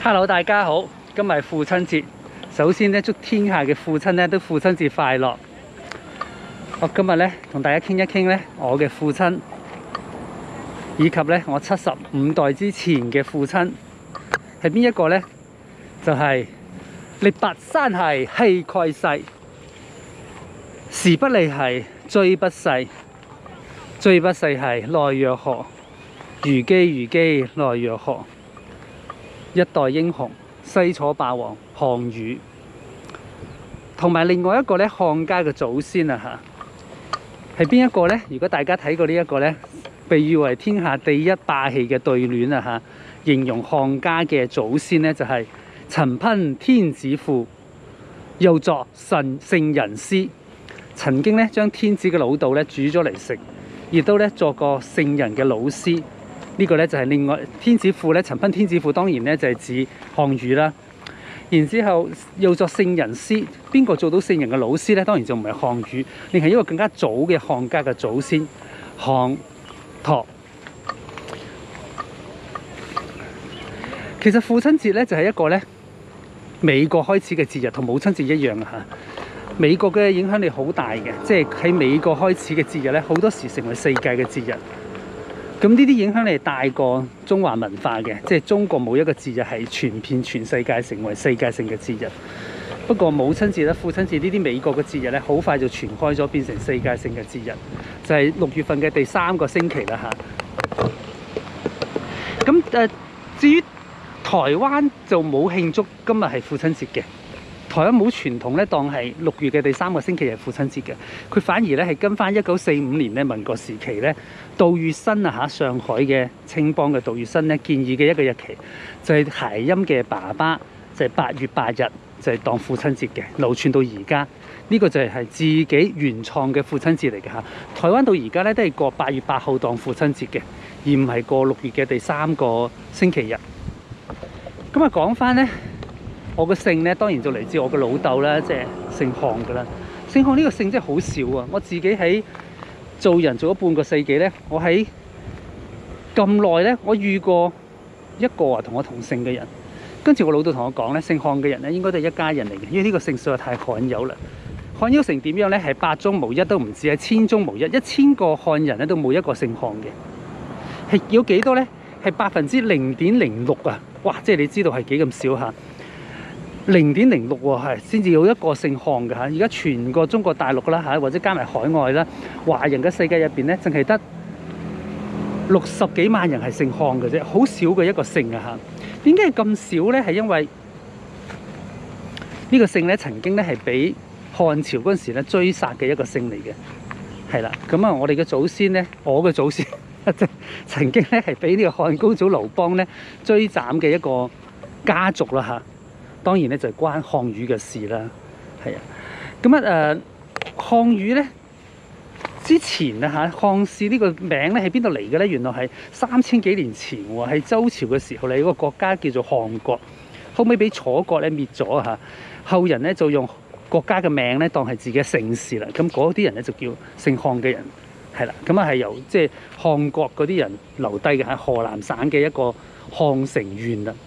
Hello， 大家好，今日係父親節。首先咧，祝天下嘅父親咧都父親節快樂。我今日咧同大家傾一傾咧我嘅父親，以及咧我75代之前嘅父親係邊一個呢？就係力拔山兮氣蓋世，時不利兮騅不逝，騅不逝兮奈若何？如飢如飢奈若何？一代英雄西楚霸王項羽，同埋另外一個咧漢家嘅祖先啊嚇，係邊一個呢？如果大家睇過呢一個呢，被譽為天下第一霸氣嘅對聯啊嚇，形容漢家嘅祖先呢，就係曾烹天子馥，又作聖人師。曾經咧將天子嘅老豆咧煮咗嚟食，亦都咧作過聖人嘅老師。呢個咧就係另外天子馥咧，曾烹天子馥，當然咧就係指項羽啦。然之後又作聖人師，邊個做到聖人嘅老師咧？當然就唔係項羽，另係一個更加早嘅漢家嘅祖先項佗。其實父親節咧就係一個咧美國開始嘅節日，同母親節一樣啊嚇。美國嘅影響力好大嘅，即係喺美國開始嘅節日咧，好多時成為世界嘅節日。咁呢啲影響力大過中華文化嘅，即係中國冇一個節日係傳遍全世界成為世界性嘅節日。不過母親節咧、父親節呢啲美國嘅節日咧，好快就傳開咗，變成世界性嘅節日，就係6月份嘅第3個星期啦嚇。咁至於台灣就冇慶祝今日係父親節嘅。台灣冇傳統咧，當係6月嘅第3個星期係父親節嘅。佢反而咧係跟翻1945年咧民國時期咧，杜月笙啊嚇，上海嘅青幫嘅杜月笙咧建議嘅一個日期，就係諧音嘅爸爸，就係8月8日，就係當父親節嘅，流傳到而家。呢個就係自己原創嘅父親節嚟嘅嚇。台灣到而家咧都係過8月8號當父親節嘅，而唔係過6月嘅第3個星期日。咁啊講翻咧。我個姓咧當然就嚟自我個老豆啦，即係姓項噶啦。姓項呢個姓真係好少啊！我自己喺做人做咗半個世紀咧，我喺咁耐咧，我遇過一個同我同姓嘅人。跟住我老豆同我講咧，姓項嘅人咧應該都係一家人嚟嘅，因為呢個姓實在太罕有啦。罕有成點樣咧？係8中無一都唔止，係1000中無一，1000個漢人咧都冇一個姓項嘅。係有幾多咧？係0.06%啊！哇！即係你知道係幾咁少嚇。0.06喎，係先至有一個姓項嘅嚇。而家全個中國大陸啦嚇，或者加埋海外啦，華人嘅世界入邊咧，淨係得60幾萬人係姓項嘅啫，好少嘅一個姓啊嚇。點解係咁少咧？係因為呢個姓咧曾經咧係俾漢朝嗰陣時咧追殺嘅一個姓嚟嘅，係啦。咁啊，我哋嘅祖先咧，我嘅祖先曾經咧係俾呢個漢高祖劉邦咧追斬嘅一個家族啦嚇。當然咧就係關項羽嘅事啦，係啊。咁啊項羽咧之前啊嚇，項氏呢個名咧喺邊度嚟嘅咧？原來係3000幾年前喎，喺周朝嘅時候咧，有個國家叫做項國，後尾俾楚國咧滅咗嚇。後人咧就用國家嘅名咧當係自己嘅姓氏啦。咁嗰啲人咧就叫姓項嘅人，係啦。咁啊係由即係項國嗰啲人留低嘅，喺河南省嘅一個項城縣啦。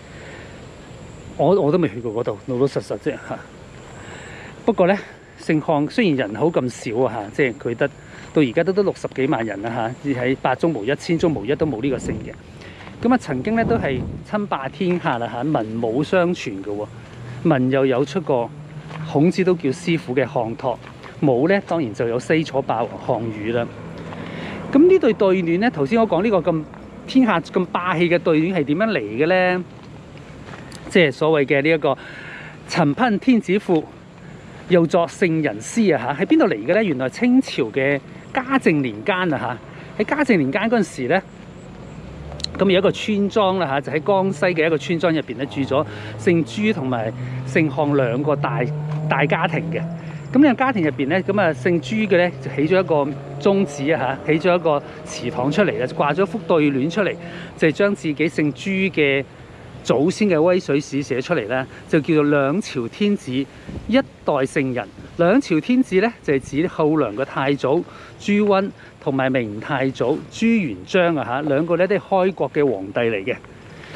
我都未去過嗰度，老老實實啫嚇。不過咧，姓項雖然人口咁少啊嚇，即係佢得到而家都得60幾萬人啦嚇，而喺8中無一、1000中無一都冇呢個姓嘅。咁啊，曾經咧都係稱霸天下啦嚇，文武雙全嘅喎。文又有出過孔子都叫師傅嘅項佗，武咧當然就有西楚霸王項羽啦。咁呢對聯咧，頭先我講呢個咁天下咁霸氣嘅對聯係點樣嚟嘅咧？即係所謂嘅呢一個曾烹天子馥，又作聖人師啊嚇，喺邊度嚟嘅咧？原來清朝嘅嘉靖年間啊嚇，喺嘉靖年間嗰陣時咧，咁有一個村莊啦嚇，就喺江西嘅一個村莊入邊咧住咗姓朱同埋姓項2個大家庭嘅。咁呢個家庭入邊咧，咁啊姓朱嘅咧就起咗一個宗祠啊嚇，起咗一個祠堂出嚟啊，掛咗一幅對聯出嚟，就係將自己姓朱嘅祖先嘅威水史寫出嚟咧，就叫做兩朝天子一代聖人。兩朝天子咧就係指後梁嘅太祖朱溫同埋明太祖朱元璋啊嚇，兩個咧都係開國嘅皇帝嚟嘅。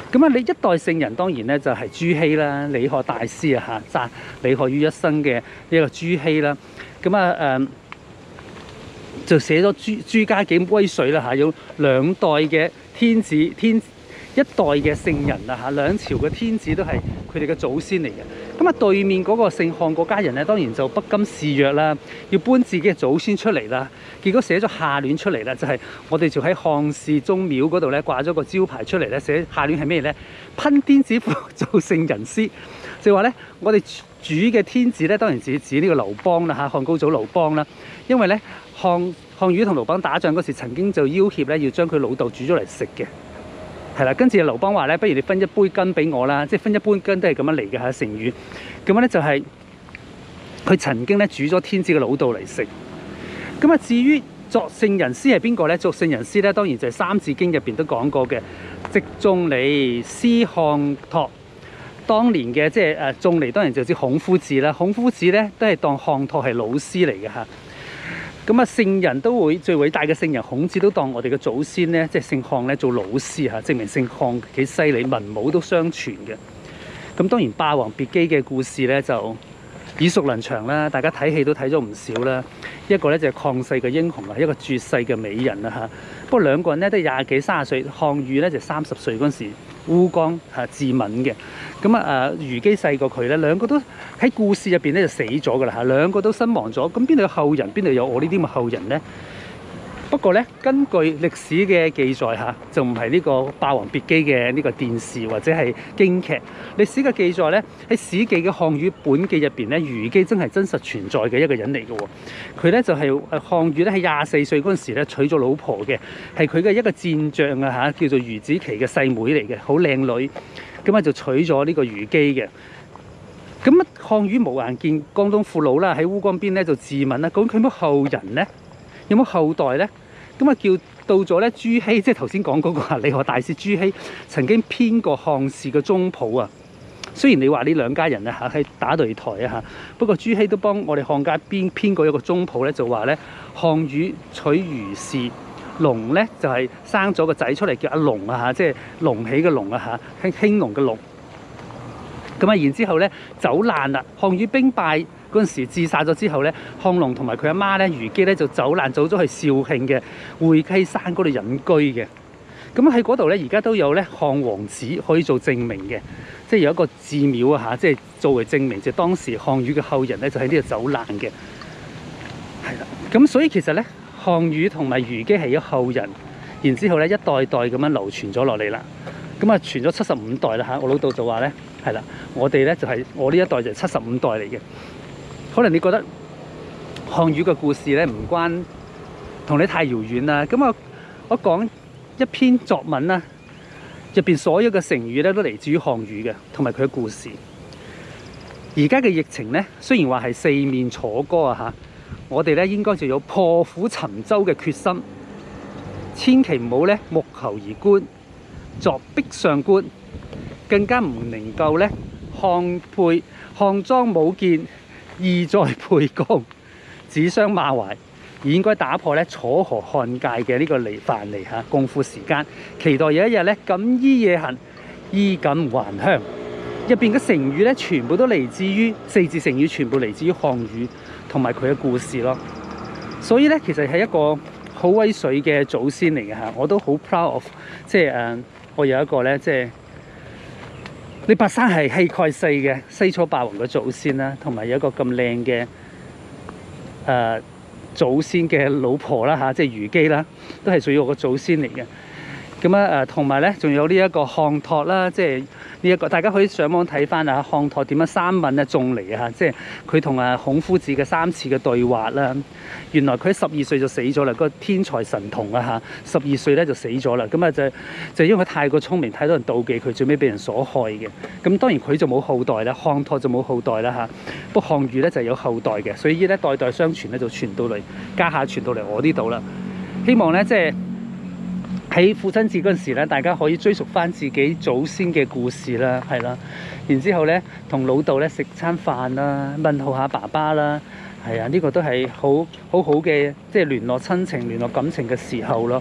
咁啊，你一代聖人當然咧就係朱熹啦，理學大師啊嚇，集理學於一身嘅呢一個朱熹啦。咁啊就寫咗朱家幾威水啦嚇，有兩代嘅天子一代嘅聖人啊嚇，兩朝嘅天子都係佢哋嘅祖先嚟嘅。咁啊，對面嗰個姓項嗰家人咧，當然就不甘示弱啦，要搬自己嘅祖先出嚟啦。結果寫咗下聯出嚟啦，就係我哋就喺項氏宗廟嗰度咧掛咗個招牌出嚟咧，寫下聯係咩咧？噴天子符做聖人師，就話咧我哋主嘅天子咧，當然指呢個劉邦啦嚇，漢高祖劉邦啦，因為咧項羽同劉邦打仗嗰時，曾經就要挾咧要將佢老豆煮咗嚟食嘅。係啦，跟住劉邦話咧，不如你分一杯羹俾我啦，即係分一杯羹都係咁樣嚟嘅嚇成語。咁樣咧就係佢曾經咧煮咗天子嘅老豆嚟食。咁啊，至於作聖人師係邊個咧？作聖人師咧，當然就係《三字經》入邊都講過嘅，即仲尼師項托。當年嘅即係仲尼當然就指孔夫子啦。孔夫子咧都係當項托係老師嚟嘅嚇。咁啊，聖人都會最偉大嘅聖人孔子都當我哋嘅祖先咧，即係聖項咧做老師嚇，證明聖項幾犀利，文武都相傳嘅。咁當然《霸王別姬》嘅故事咧就耳熟能詳啦，大家睇戲都睇咗唔少啦。一個咧就係曠世嘅英雄啊，一個絕世嘅美人啦嚇。不過兩個人咧都廿幾30歲，項羽咧就30歲嗰陣時烏江自刎嘅。咁啊虞姬細過佢咧，兩個都喺故事入邊咧就死咗噶啦嚇，兩個都身亡咗。咁邊度有後人？邊度有我呢啲咁嘅後人咧？不過咧，根據歷史嘅記載嚇，就唔係呢個《霸王別姬》嘅呢個電視或者係京劇。歷史嘅記載咧，喺《史記》嘅《項羽本紀》入邊咧，虞姬真係真實存在嘅一個人嚟嘅喎。佢咧就係項羽咧喺24歲嗰陣時咧娶咗老婆嘅，係佢嘅一個戰將啊嚇，叫做虞子期嘅細妹嚟嘅，好靚女。咁啊就娶咗呢個虞姬嘅。咁啊，項羽無顏見江東父老啦，喺烏江邊咧就自刎啦。咁佢有冇後人咧？有冇後代咧？咁啊叫到咗咧朱熹，即係頭先講嗰個理學大師朱熹，曾經編過項氏嘅宗譜啊。雖然你話呢兩家人啊嚇係打對台啊嚇，不過朱熹都幫我哋項家編過一個宗譜咧，就話咧項羽娶虞氏，龍咧就係生咗個仔出嚟叫阿龍啊嚇，即係龍起嘅龍啊嚇，興隆嘅龍。咁啊，然之後咧走難啦，項羽兵敗嗰陣時自殺咗之後咧，項龍同埋佢阿媽咧虞姬咧就走難走咗去肇慶嘅會稽山嗰度隱居嘅。咁喺嗰度咧，而家都有咧項王祠可以做證明嘅，即係有一個寺廟啊嚇，即係作為證明，就當時項羽嘅後人咧就喺呢度走難嘅。係啦，咁所以其實咧，項羽同埋虞姬係有後人，然之後咧一代代咁樣流傳咗落嚟啦。咁啊傳咗75代啦嚇，我老豆就話咧係啦，我哋咧就係我呢一代就係75代嚟嘅。可能你覺得項羽嘅故事咧唔關同你太遙遠啦，咁我講一篇作文啦，入邊所有嘅成語咧都嚟自於項羽嘅，同埋佢嘅故事。而家嘅疫情咧，雖然話係四面楚歌啊嚇，我哋咧應該就有破釜沉舟嘅決心，千祈唔好咧木求而觀，作壁上觀，更加唔能夠咧項莊舞劍，意在沛公，指桑罵槐，而應該打破咧楚河漢界嘅呢個藩籬嚇，共赴時艱，期待有一日咧錦衣夜行，衣錦還鄉。入邊嘅成語咧，全部都嚟自於4字成語，全部嚟自於項羽同埋佢嘅故事咯。所以咧，其實係一個好威水嘅祖先嚟嘅嚇，我都好 proud of，即係我有一個咧，即係李白山係氣蓋世嘅西楚霸王嘅祖先啦，同埋有一個咁靚嘅祖先嘅老婆啦嚇，即係虞姬啦，都係屬於我個祖先嚟嘅。咁啊同埋咧，仲有呢一個項托啦，即係呢一個大家可以上網睇翻啊，項托點樣三問啊仲尼啊，即係佢同孔夫子嘅3次嘅對話啦。原來佢12歲就死咗啦，個天才神童啊嚇，12歲咧就死咗啦。咁啊就因為佢太過聰明，太多人妒忌佢，最尾俾人所害嘅。咁當然佢就冇後代啦，項托就冇後代啦嚇。不過項羽咧就有後代嘅，所以咧代代相傳咧就傳到嚟家下傳到嚟我呢度啦。希望咧即係喺父親節嗰陣時咧，大家可以追溯翻自己祖先嘅故事啦，係啦。然之後咧，同老豆咧食餐飯啦，問候下爸爸啦，係啊，呢個都係好好嘅，即係聯絡親情、聯絡感情嘅時候咯。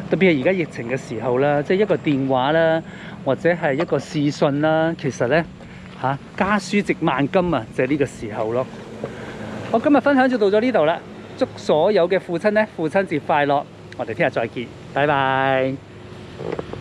特別係而家疫情嘅時候啦，即係一個電話啦，或者係一個視訊啦，其實咧家書值萬金啊，就係呢個時候咯。好，今日分享就到咗呢度啦，祝所有嘅父親咧父親節快樂，我哋聽日再見，拜拜。